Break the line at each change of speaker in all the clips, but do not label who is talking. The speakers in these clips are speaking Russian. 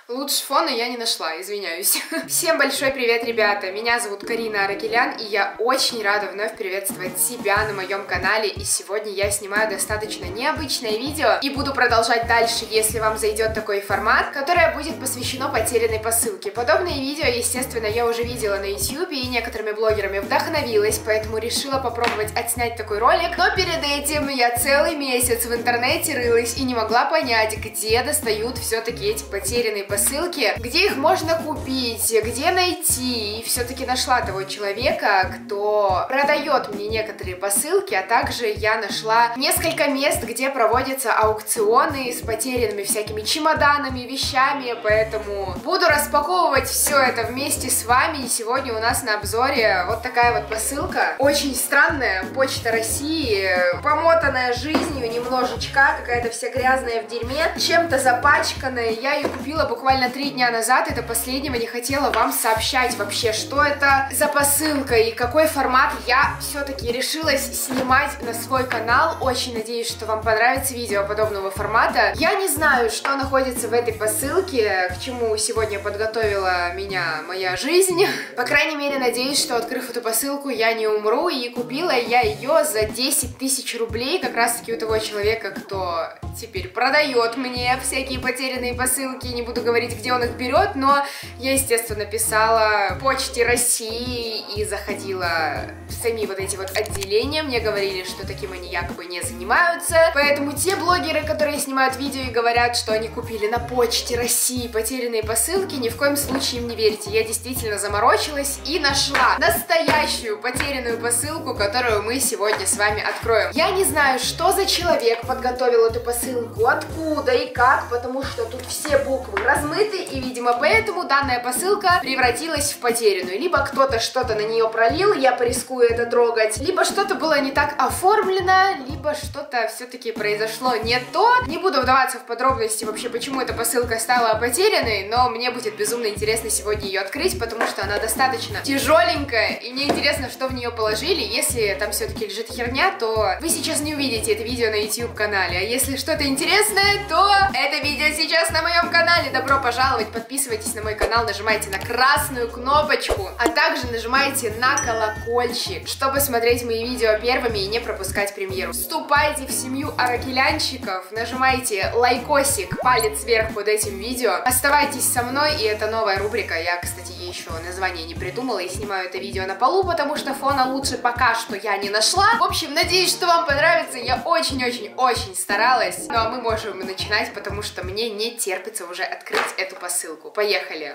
Лучше фона я не нашла, извиняюсь. Всем большой привет, ребята! Меня зовут Карина Аракелян, и я очень рада вновь приветствовать себя на моем канале. И сегодня я снимаю достаточно необычное видео, и буду продолжать дальше, если вам зайдет такой формат, которое будет посвящено потерянной посылке. Подобные видео, естественно, я уже видела на YouTube, и некоторыми блогерами вдохновилась, поэтому решила попробовать отснять такой ролик. Но перед этим я целый месяц в интернете рылась и не могла понять, где достают все-таки эти потерянные посылки, где их можно купить, где найти. И все-таки нашла того человека, кто продает мне некоторые посылки, а также я нашла несколько мест, где проводятся аукционы с потерянными всякими чемоданами, вещами, поэтому буду распаковывать все это вместе с вами. И сегодня у нас на обзоре вот такая вот посылка, очень странная, Почта России, помотанная жизнью немножечко, какая-то вся грязная в дерьме, чем-то запачканная. Я ее купила буквально 3 дня назад, это последнего не хотела вам сообщать вообще, что это за посылка и какой формат. Я все-таки решилась снимать на свой канал, очень надеюсь, что вам понравится видео подобного формата. Я не знаю, что находится в этой посылке, к чему сегодня подготовила меня моя жизнь. По крайней мере, надеюсь, что, открыв эту посылку, я не умру, и купила я ее за 10 тысяч рублей, как раз таки у того человека, кто теперь продает мне всякие потерянные посылки. Не буду говорить, где он их берет, но я, естественно, писала Почте России и заходила в сами вот эти вот отделения. Мне говорили, что таким они якобы не занимаются. Поэтому те блогеры, которые снимают видео и говорят, что они купили на Почте России потерянные посылки, ни в коем случае им не верьте. Я действительно заморочилась и нашла настоящую потерянную посылку, которую мы сегодня с вами откроем. Я не знаю, что за человек подготовил эту посылку, откуда и как, потому что тут все буквы размыты, и, видимо, поэтому данная посылка превратилась в потерянную. Либо кто-то что-то на нее пролил, я порискую это трогать, либо что-то было не так оформлено, либо что-то все-таки произошло не то. Не буду вдаваться в подробности вообще, почему эта посылка стала потерянной, но мне будет безумно интересно сегодня ее открыть, потому что она достаточно тяжеленькая, и мне интересно, что в нее положили. Если там все-таки лежит херня, то вы сейчас не увидите это видео на YouTube-канале, а если что-то интересное, то это видео сейчас на моем канале. Добро пожаловать, подписывайтесь на мой канал, нажимайте на красную кнопочку, а также нажимайте на колокольчик, чтобы смотреть мои видео первыми и не пропускать премьеру. Вступайте в семью аракелянщиков, нажимайте лайкосик, палец вверх под этим видео. Оставайтесь со мной, и это новая рубрика. Я, кстати, ей еще название не придумала и снимаю это видео на полу, потому что фона лучше пока что я не нашла. В общем, надеюсь, что вам понравится. Я очень-очень-очень старалась. Ну а мы можем начинать, потому что мне не терпится уже открыть эту посылку. Поехали!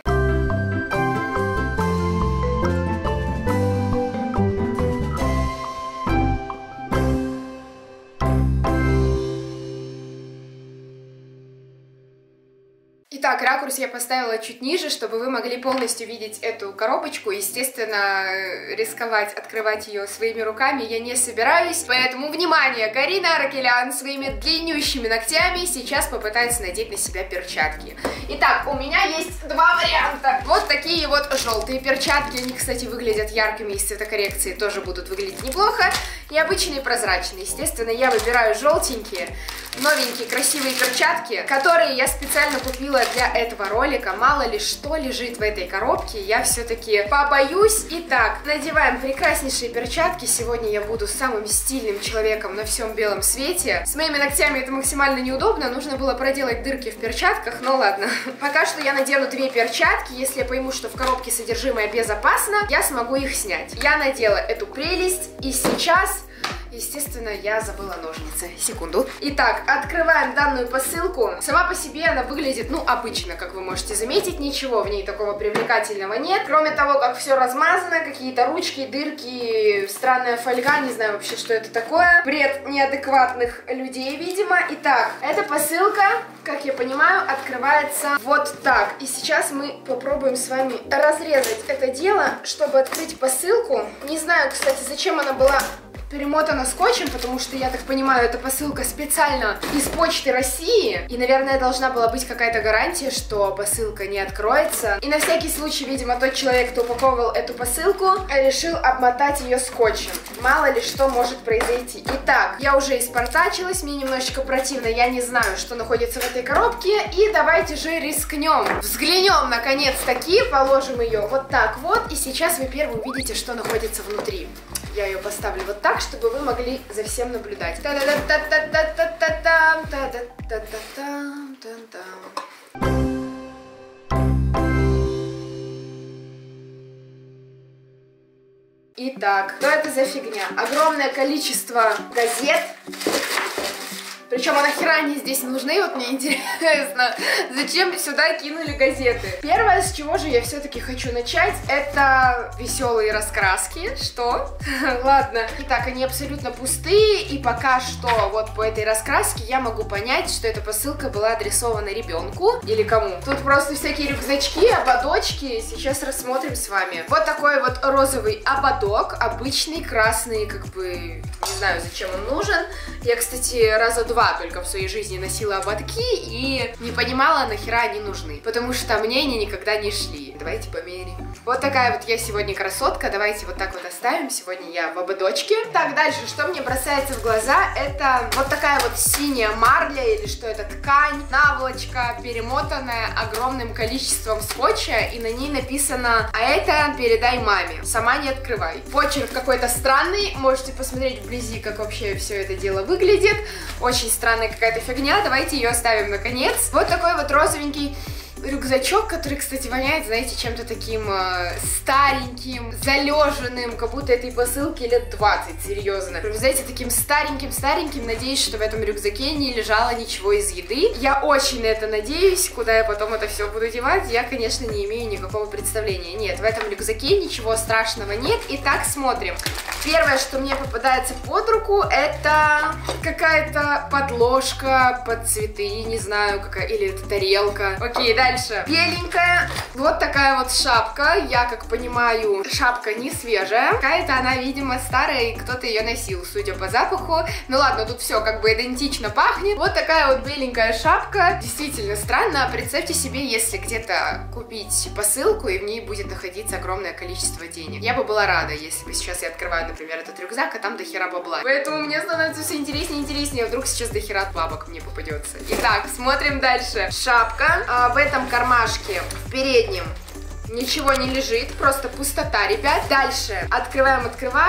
Итак, ракурс я поставила чуть ниже, чтобы вы могли полностью видеть эту коробочку. Естественно, рисковать, открывать ее своими руками я не собираюсь. Поэтому, внимание, Карина Аракелян своими длиннющими ногтями сейчас попытается надеть на себя перчатки. Итак, у меня есть два варианта. Вот такие вот желтые перчатки. Они, кстати, выглядят яркими, из цветокоррекции тоже будут выглядеть неплохо. И обычные прозрачные. Естественно, я выбираю желтенькие, новенькие, красивые перчатки, которые я специально купила для этого ролика. Мало ли что лежит в этой коробке, я все-таки побоюсь. Итак, надеваем прекраснейшие перчатки. Сегодня я буду самым стильным человеком на всем белом свете. С моими ногтями это максимально неудобно, нужно было проделать дырки в перчатках, но ладно. Пока что я надену 2 перчатки. Если я пойму, что в коробке содержимое безопасно, я смогу их снять. Я надела эту прелесть, и сейчас... Естественно, я забыла ножницы. Секунду. Итак, открываем данную посылку. Сама по себе она выглядит, ну, обычно, как вы можете заметить. Ничего в ней такого привлекательного нет. Кроме того, как все размазано, какие-то ручки, дырки, странная фольга, не знаю вообще, что это такое. Бред неадекватных людей, видимо. Итак, эта посылка, как я понимаю, открывается вот так. И сейчас мы попробуем с вами разрезать это дело, чтобы открыть посылку. Не знаю, кстати, зачем она была перемотана скотчем, потому что, я так понимаю, эта посылка специально из Почты России. И, наверное, должна была быть какая-то гарантия, что посылка не откроется. И на всякий случай, видимо, тот человек, кто упаковывал эту посылку, решил обмотать ее скотчем. Мало ли что может произойти. Итак, я уже испортачилась, мне немножечко противно, я не знаю, что находится в этой коробке. И давайте же рискнем. Взглянем, наконец-таки, положим ее вот так вот. И сейчас вы первым увидите, что находится внутри. Я ее поставлю вот так, чтобы вы могли за всем наблюдать. Итак, что это за фигня? Огромное количество газет. Причем, а нахера они здесь нужны? Вот мне интересно, зачем сюда кинули газеты? Первое, с чего же я все-таки хочу начать, это веселые раскраски. Что? Ладно. Итак, они абсолютно пустые, и пока что вот по этой раскраске я могу понять, что эта посылка была адресована ребенку или кому. Тут просто всякие рюкзачки, ободочки. Сейчас рассмотрим с вами. Вот такой вот розовый ободок, обычный, красный, как бы, не знаю, зачем он нужен. Я, кстати, раза два только в своей жизни носила ободки и не понимала, нахера они нужны, потому что мне они никогда не шли. Давайте померяем. Вот такая вот я сегодня красотка, давайте вот так вот оставим. Сегодня я в ободочке. Так, дальше, что мне бросается в глаза, это вот такая вот синяя марля, или что это, ткань, наволочка, перемотанная огромным количеством скотча, и на ней написано: а это передай маме, сама не открывай. Почерк какой-то странный, можете посмотреть вблизи, как вообще все это дело выглядит. Очень странная какая-то фигня, давайте ее оставим наконец. Вот такой вот розовенький рюкзачок, который, кстати, воняет, знаете, чем-то таким стареньким, залеженным, как будто этой посылке лет 20, серьезно. Знаете, таким стареньким, надеюсь, что в этом рюкзаке не лежало ничего из еды. Я очень на это надеюсь, куда я потом это все буду девать, я, конечно, не имею никакого представления. Нет, в этом рюкзаке ничего страшного нет. Итак, смотрим. Первое, что мне попадается под руку, это какая-то подложка под цветы, не знаю, какая, или это тарелка. Окей, дальше. Беленькая, вот такая вот шапка, я как понимаю, шапка не свежая, какая-то она, видимо, старая, и кто-то ее носил, судя по запаху. Ну ладно, тут все как бы идентично пахнет. Вот такая вот беленькая шапка, действительно странно. Представьте себе, если где-то купить посылку, и в ней будет находиться огромное количество денег. Я бы была рада, если бы сейчас я открываю, например, этот рюкзак, а там дохера бабла. Поэтому мне становится все интереснее и интереснее, вдруг сейчас дохера бабок мне попадется. Итак, смотрим дальше. Шапка, в этом кармашке, в переднем, ничего не лежит, просто пустота, ребят. Дальше открываем.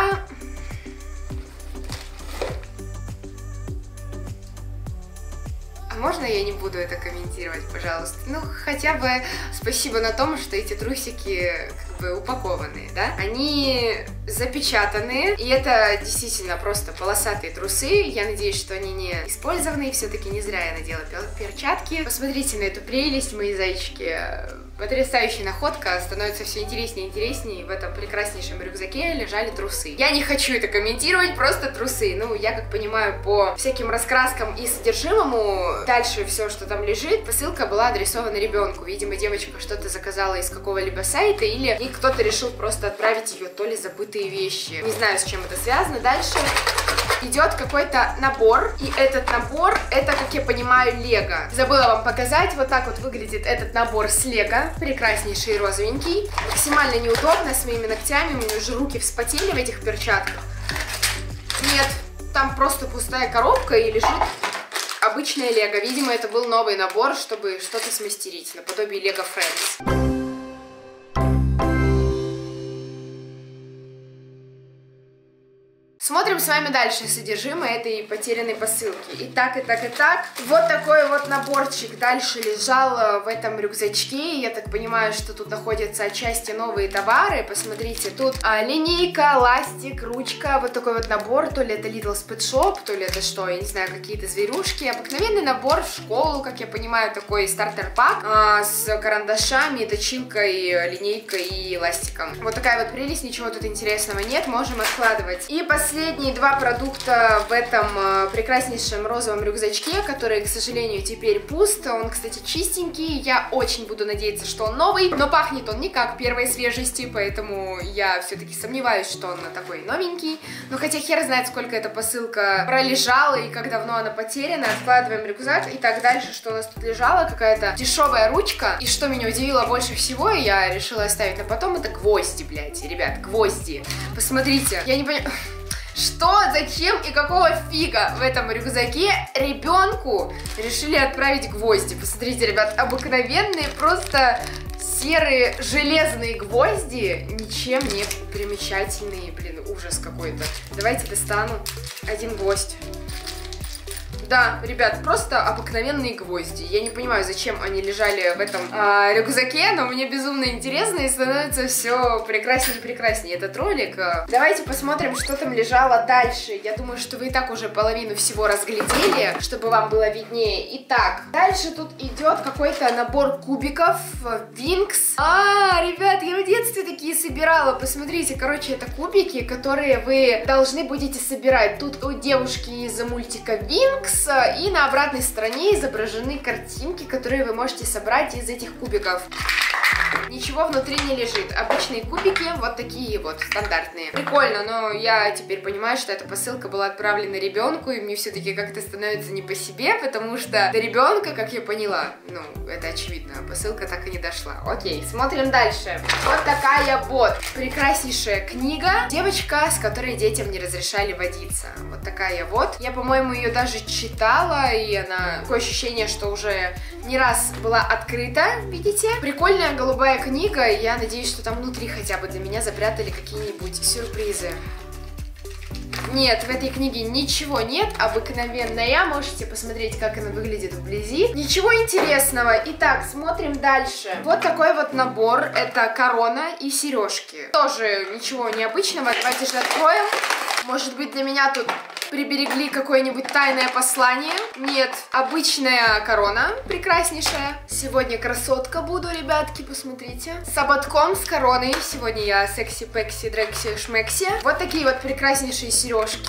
А можно я не буду это комментировать, пожалуйста? Ну, хотя бы спасибо на том, что эти трусики как бы упакованные, да? Они запечатанные, и это действительно просто полосатые трусы. Я надеюсь, что они не использованные, все-таки не зря я надела перчатки. Посмотрите на эту прелесть, мои зайчики. Потрясающая находка, становится все интереснее и интереснее. В этом прекраснейшем рюкзаке лежали трусы. Я не хочу это комментировать, просто трусы. Ну, я как понимаю, по всяким раскраскам и содержимому, дальше все, что там лежит, посылка была адресована ребенку. Видимо, девочка что-то заказала из какого-либо сайта, или ей кто-то решил просто отправить ее, то ли забытые вещи. Не знаю, с чем это связано. Дальше идет какой-то набор, и этот набор, это, как я понимаю, лего. Забыла вам показать, вот так вот выглядит этот набор с лего. Прекраснейший розовенький. Максимально неудобно с моими ногтями, у меня уже руки вспотели в этих перчатках. Нет, там просто пустая коробка и лежит обычное лего. Видимо, это был новый набор, чтобы что-то смастерить, наподобие Lego Friends. Смотрим с вами дальше содержимое этой потерянной посылки. Итак. Вот такой вот наборчик дальше лежал в этом рюкзачке. Я так понимаю, что тут находятся отчасти новые товары. Посмотрите, тут линейка, ластик, ручка. Вот такой вот набор. То ли это Lidl's Pet Shop, то ли это что, я не знаю, какие-то зверюшки. Обыкновенный набор в школу, как я понимаю, такой стартер-пак с карандашами, точилкой, линейкой и ластиком. Вот такая вот прелесть, ничего тут интересного нет, можем откладывать. И последний последние два продукта в этом прекраснейшем розовом рюкзачке, который, к сожалению, теперь пуст. Он, кстати, чистенький. Я очень буду надеяться, что он новый, но пахнет он не как первой свежести, поэтому я все-таки сомневаюсь, что он такой новенький. Но хотя хер знает, сколько эта посылка пролежала и как давно она потеряна. Откладываем рюкзак. И так дальше, что у нас тут лежала, какая-то дешевая ручка. И что меня удивило больше всего, и я решила оставить на потом, это гвозди, блядь, ребят, гвозди. Посмотрите, я не понимаю, что, зачем и какого фига в этом рюкзаке ребенку решили отправить гвозди. Посмотрите, ребят, обыкновенные, просто серые железные гвозди, ничем не примечательные, блин, ужас какой-то. Давайте достану один гвоздь. Да, ребят, просто обыкновенные гвозди. Я не понимаю, зачем они лежали в этом рюкзаке, но мне безумно интересно и становится все прекраснее и прекраснее этот ролик. Давайте посмотрим, что там лежало дальше. Я думаю, что вы и так уже половину всего разглядели, чтобы вам было виднее. Итак, дальше тут идет какой-то набор кубиков Wings. Ребят, я в детстве такие собирала. Посмотрите, короче, это кубики, которые вы должны будете собирать. Тут у девушки из мультика Wings. И на обратной стороне изображены картинки, которые вы можете собрать из этих кубиков. Ничего внутри не лежит. Обычные кубики, вот такие вот, стандартные. Прикольно, но я теперь понимаю, что эта посылка была отправлена ребенку, и мне все-таки как-то становится не по себе, потому что до ребенка, как я поняла, ну, это очевидно, посылка так и не дошла. Окей, смотрим дальше. Вот такая вот прекраснейшая книга. Девочка, с которой детям не разрешали водиться. Вот такая вот. Я, по-моему, ее даже читала, и она... Такое ощущение, что уже не раз была открыта, видите? Прикольная голубая книга, и я надеюсь, что там внутри хотя бы для меня запрятали какие-нибудь сюрпризы. Нет, в этой книге ничего нет, обыкновенная, можете посмотреть, как она выглядит вблизи. Ничего интересного. Итак, смотрим дальше. Вот такой вот набор, это корона и сережки. Тоже ничего необычного, давайте же откроем. Может быть, для меня тут приберегли какое-нибудь тайное послание? Нет, обычная корона, прекраснейшая. Сегодня красотка буду, ребятки, посмотрите. С ободком, с короной. Сегодня я секси-пекси, дрекси-шмекси. Вот такие вот прекраснейшие сережки.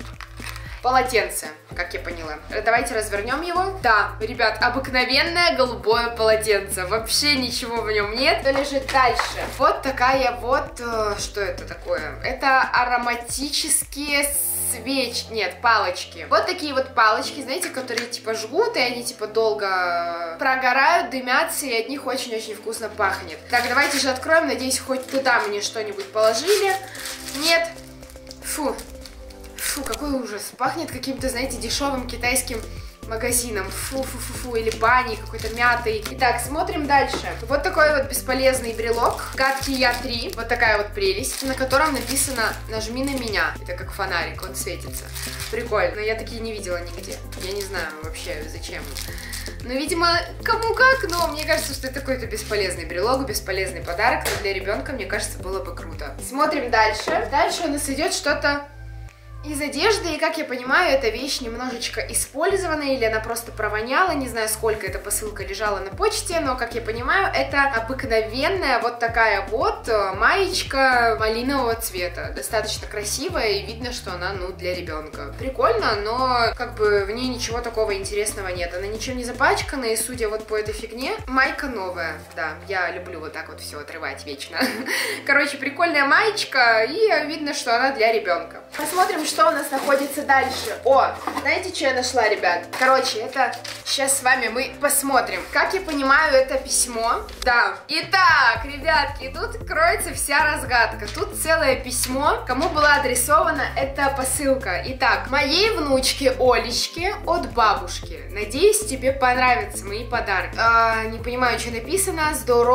Полотенце, как я поняла. Давайте развернем его. Да, ребят, обыкновенное голубое полотенце. Вообще ничего в нем нет. Что лежит дальше? Вот такая вот... Что это такое? Это ароматические свечи... Нет, палочки. Вот такие вот палочки, знаете, которые типа жгут, и они типа долго прогорают, дымятся, и от них очень-очень вкусно пахнет. Так, давайте же откроем. Надеюсь, хоть туда мне что-нибудь положили. Нет. Фу. Фу, какой ужас. Пахнет каким-то, знаете, дешевым китайским магазином. Фу-фу-фу-фу, или баней, какой-то мятой. Итак, смотрим дальше. Вот такой вот бесполезный брелок. Гадкий я 3. Вот такая вот прелесть, на котором написано «Нажми на меня». Это как фонарик, он светится. Прикольно. Но я такие не видела нигде. Я не знаю вообще, зачем. Ну, видимо, кому как, но мне кажется, что это какой-то бесполезный брелок, бесполезный подарок. Но для ребенка, мне кажется, было бы круто. Смотрим дальше. Дальше у нас идет что-то из одежды, и, как я понимаю, эта вещь немножечко использованная, или она просто провоняла, не знаю, сколько эта посылка лежала на почте, но, как я понимаю, это обыкновенная вот такая вот маечка малинового цвета, достаточно красивая, и видно, что она, ну, для ребенка. Прикольно, но, как бы, в ней ничего такого интересного нет, она ничем не запачкана, и, судя вот по этой фигне, майка новая, да, я люблю вот так вот все отрывать вечно. Короче, прикольная маечка, и видно, что она для ребенка. Посмотрим, что у нас находится дальше. О, знаете, что я нашла, ребят? Короче, это сейчас с вами мы посмотрим. Как я понимаю, это письмо. Да. Итак, ребятки, тут кроется вся разгадка. Тут целое письмо. Кому была адресована эта посылка? Итак, моей внучке Олечке от бабушки. Надеюсь, тебе понравятся мои подарки. Не понимаю, что написано.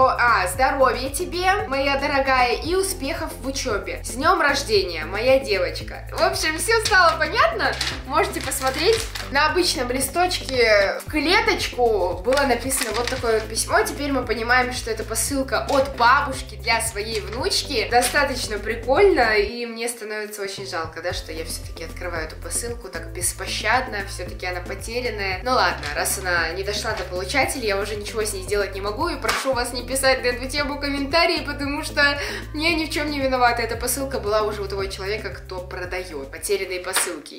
Здоровья тебе, моя дорогая, и успехов в учебе. С днем рождения, моя девочка. В общем, все стало понятно. Можете посмотреть. На обычном листочке в клеточку было написано вот такое вот письмо. Теперь мы понимаем, что это посылка от бабушки для своей внучки. Достаточно прикольно, и мне становится очень жалко, да, что я все-таки открываю эту посылку так беспощадно. Все-таки она потерянная. Ну ладно, раз она не дошла до получателя, я уже ничего с ней сделать не могу. И прошу вас не писать на эту тему комментарии, потому что я ни в чем не виновата. Эта посылка была уже у того человека, кто продает. потерянные посылки.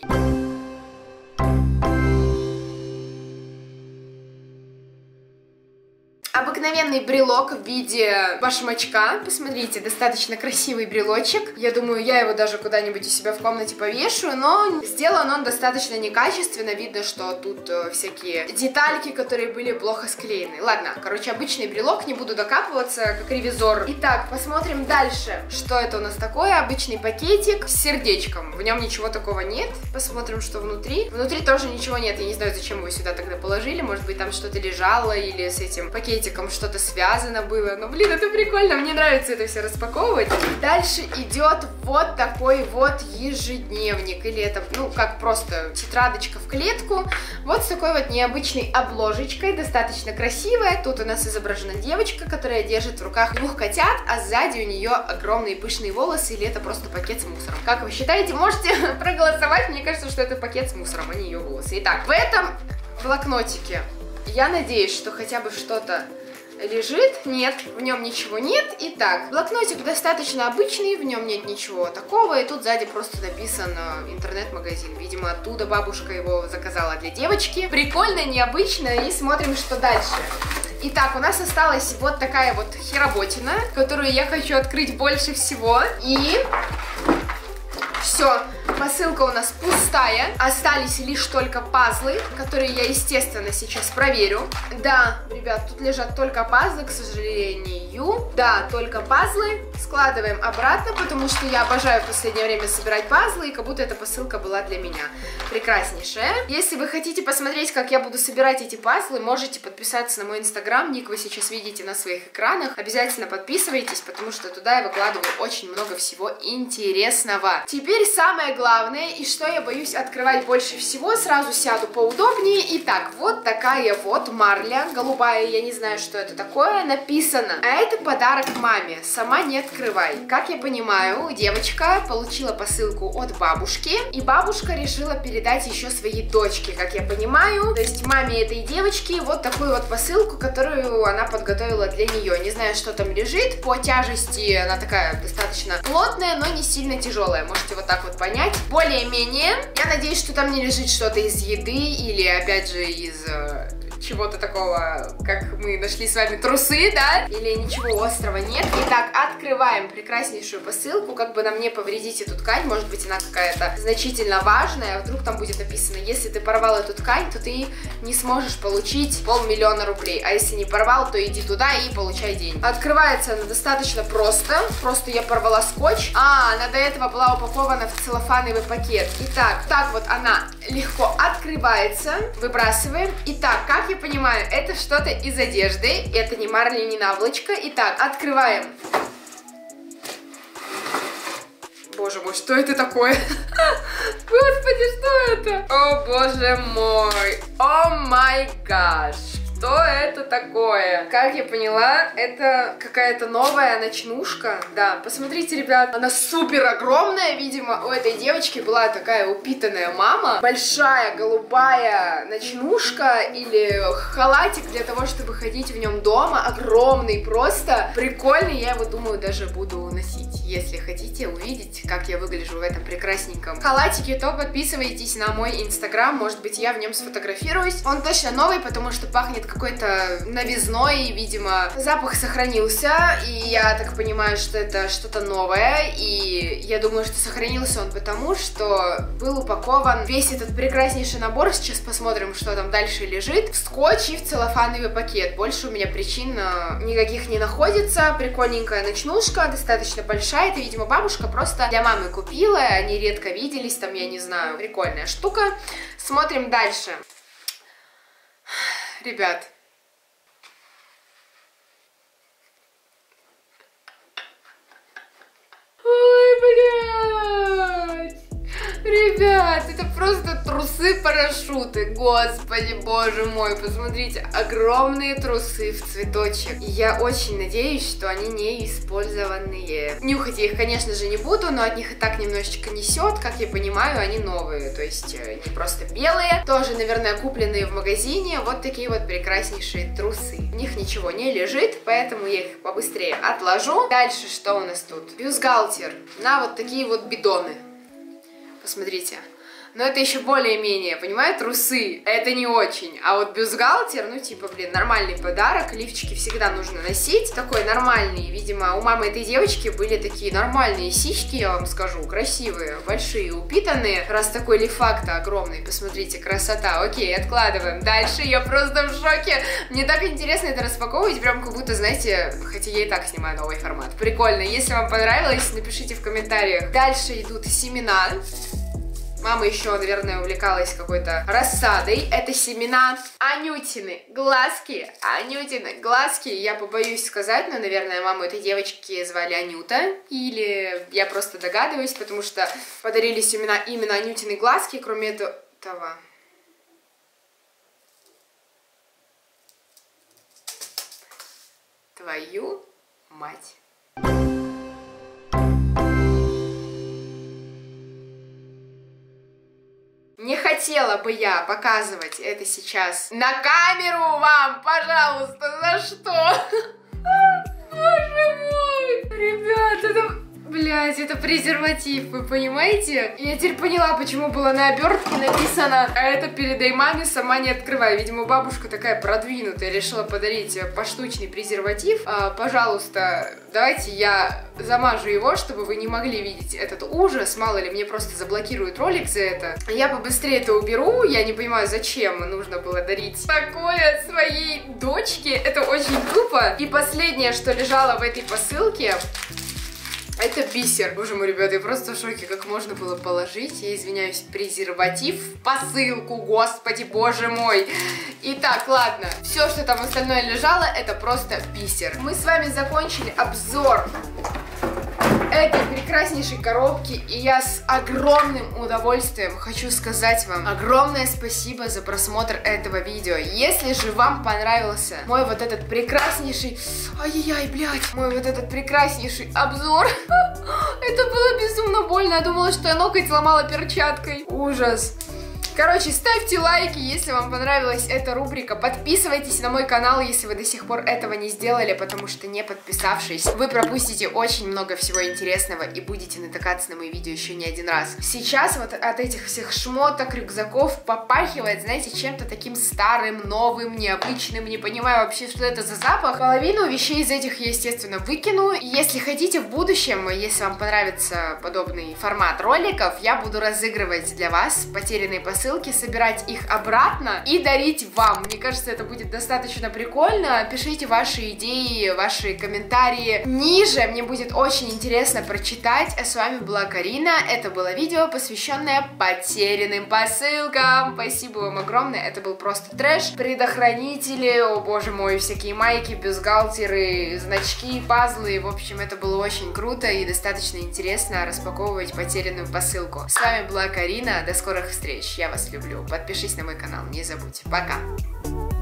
Обыкновенный брелок в виде башмачка. Посмотрите, достаточно красивый брелочек. Я думаю, я его даже куда-нибудь у себя в комнате повешу, но сделан он достаточно некачественно. Видно, что тут всякие детальки, которые были плохо склеены. Ладно, короче, обычный брелок, не буду докапываться, как ревизор. Итак, посмотрим дальше, что это у нас такое. Обычный пакетик с сердечком. В нем ничего такого нет. Посмотрим, что внутри. Внутри тоже ничего нет. Я не знаю, зачем его сюда тогда положили. Может быть, там что-то лежало или с этим пакетиком что-то связано было. Но, блин, это прикольно, мне нравится это все распаковывать. Дальше идет вот такой вот ежедневник. Или это, ну, как просто тетрадочка в клетку. Вот с такой вот необычной обложечкой, достаточно красивая. Тут у нас изображена девочка, которая держит в руках 2 котят, а сзади у нее огромные пышные волосы, или это просто пакет с мусором. Как вы считаете, можете проголосовать. Мне кажется, что это пакет с мусором, а не ее волосы. Итак, в этом блокнотике я надеюсь, что хотя бы что-то лежит. Нет, в нем ничего нет. Итак, блокнотик достаточно обычный, в нем нет ничего такого. И тут сзади просто написан интернет-магазин. Видимо, оттуда бабушка его заказала для девочки. Прикольно, необычно. И смотрим, что дальше. Итак, у нас осталась вот такая вот хеработина, которую я хочу открыть больше всего. И все. Посылка у нас пустая, остались лишь только пазлы, которые я, естественно, сейчас проверю. Да, ребят, тут лежат только пазлы, к сожалению. Да, только пазлы. Складываем обратно, потому что я обожаю в последнее время собирать пазлы, и как будто эта посылка была для меня. Прекраснейшая. Если вы хотите посмотреть, как я буду собирать эти пазлы, можете подписаться на мой инстаграм, ник вы сейчас видите на своих экранах. Обязательно подписывайтесь, потому что туда я выкладываю очень много всего интересного. Теперь самое главное, и что я боюсь открывать больше всего, сразу сяду поудобнее. Итак, вот такая вот марля голубая, я не знаю, что это такое, написано. А это подарок маме, сама не открывай. Как я понимаю, девочка получила посылку от бабушки, и бабушка решила передать еще своей дочке, как я понимаю. То есть маме этой девочки вот такую вот посылку, которую она подготовила для нее. Не знаю, что там лежит, по тяжести она такая достаточно плотная, но не сильно тяжелая, можете вот так вот понять. Более-менее. Я надеюсь, что там не лежит что-то из еды или, опять же, из чего-то такого, как мы нашли с вами трусы, да? Или ничего острого нет. Итак, открываем прекраснейшую посылку. Как бы нам не повредить эту ткань, может быть, она какая-то значительно важная. Вдруг там будет написано: если ты порвал эту ткань, то ты не сможешь получить 500 000 рублей. А если не порвал, то иди туда и получай деньги. Открывается она достаточно просто. Просто я порвала скотч. Она до этого была упакована в целлофановый пакет. Итак, так вот она легко открывается. Выбрасываем. Итак, как я понимаю, это что-то из одежды. Это не марля, не наволочка. Итак, открываем. Боже мой, что это такое? Господи, что это? О, боже мой. О май гаш. Что это такое? Как я поняла, это какая-то новая ночнушка. Да, посмотрите, ребят, она супер огромная. Видимо, у этой девочки была такая упитанная мама. Большая голубая ночнушка или халатик для того, чтобы ходить в нем дома. Огромный просто. Прикольный, я его, думаю, даже буду носить. Если хотите увидеть, как я выгляжу в этом прекрасненьком халатике, то подписывайтесь на мой инстаграм. Может быть, я в нем сфотографируюсь. Он точно новый, потому что пахнет какой-то новизной, видимо, запах сохранился, и я так понимаю, что это что-то новое, и я думаю, что сохранился он потому, что был упакован весь этот прекраснейший набор. Сейчас посмотрим, что там дальше лежит. В скотч и в целлофановый пакет. Больше у меня причин никаких не находится. Прикольненькая ночнушка, достаточно большая. Это, видимо, бабушка просто для мамы купила, они редко виделись, там, я не знаю, прикольная штука. Смотрим дальше. Ребят. Ой, блядь. Ребят, это просто трусы-парашюты. Господи, боже мой, посмотрите, огромные трусы в цветочек. И я очень надеюсь, что они не использованные. Нюхать я их, конечно же, не буду, но от них и так немножечко несет. Как я понимаю, они новые, то есть не просто белые. Тоже, наверное, купленные в магазине. Вот такие вот прекраснейшие трусы. В них ничего не лежит, поэтому я их побыстрее отложу. Дальше что у нас тут? Бюстгальтер на вот такие вот бидоны. Посмотрите. Но это еще более-менее, понимаете, трусы, это не очень. А вот бюстгальтер, ну типа, блин, нормальный подарок. Лифчики всегда нужно носить. Такой нормальный, видимо, у мамы этой девочки были такие нормальные сиськи, я вам скажу. Красивые, большие, упитанные. Раз такой лифак-то огромный, посмотрите, красота. Окей, откладываем. Дальше я просто в шоке. Мне так интересно это распаковывать, прям как будто, знаете, хотя я и так снимаю новый формат. Прикольно, если вам понравилось, напишите в комментариях. Дальше идут семена. Мама еще, наверное, увлекалась какой-то рассадой. Это семена Анютины глазки. Анютины глазки. Я побоюсь сказать, но, наверное, маму этой девочки звали Анюта. Или я просто догадываюсь, потому что подарили семена именно Анютины глазки. Кроме этого... Твою мать. Не хотела бы я показывать это сейчас на камеру вам, пожалуйста, за что? Боже мой! Ребят, это... Блять, это презерватив, вы понимаете? Я теперь поняла, почему было на обертке написано: а это передай маме, сама не открывай. Видимо, бабушка такая продвинутая, решила подарить поштучный презерватив. Пожалуйста, давайте я замажу его, чтобы вы не могли видеть этот ужас. Мало ли, мне просто заблокируют ролик за это. Я побыстрее это уберу. Я не понимаю, зачем нужно было дарить такое своей дочке. Это очень тупо. И последнее, что лежало в этой посылке... Это бисер. Боже мой, ребята, я просто в шоке, как можно было положить, я извиняюсь, презерватив в посылку, господи, боже мой. Итак, ладно, все, что там остальное лежало, это просто бисер. Мы с вами закончили обзор этой прекраснейшей коробки, и я с огромным удовольствием хочу сказать вам огромное спасибо за просмотр этого видео. Если же вам понравился мой вот этот прекраснейший... Ай-яй-яй, блядь! Мой вот этот прекраснейший обзор. Это было безумно больно. Я думала, что я ноготь сломала перчаткой. Ужас. Короче, ставьте лайки, если вам понравилась эта рубрика. Подписывайтесь на мой канал, если вы до сих пор этого не сделали, потому что, не подписавшись, вы пропустите очень много всего интересного и будете натыкаться на мои видео еще не один раз. Сейчас вот от этих всех шмоток, рюкзаков попахивает, знаете, чем-то таким старым, новым, необычным. Не понимаю вообще, что это за запах. Половину вещей из этих я, естественно, выкину. И если хотите в будущем, если вам понравится подобный формат роликов, я буду разыгрывать для вас потерянные посылки, собирать их обратно и дарить вам. Мне кажется, это будет достаточно прикольно. Пишите ваши идеи, ваши комментарии ниже. Мне будет очень интересно прочитать. А с вами была Карина. Это было видео, посвященное потерянным посылкам. Спасибо вам огромное. Это был просто трэш. Предохранители, о боже мой, всякие майки, бюстгальтеры, значки, пазлы. В общем, это было очень круто и достаточно интересно распаковывать потерянную посылку. С вами была Карина. До скорых встреч. Я вас люблю. Подпишись на мой канал, не забудь. Пока!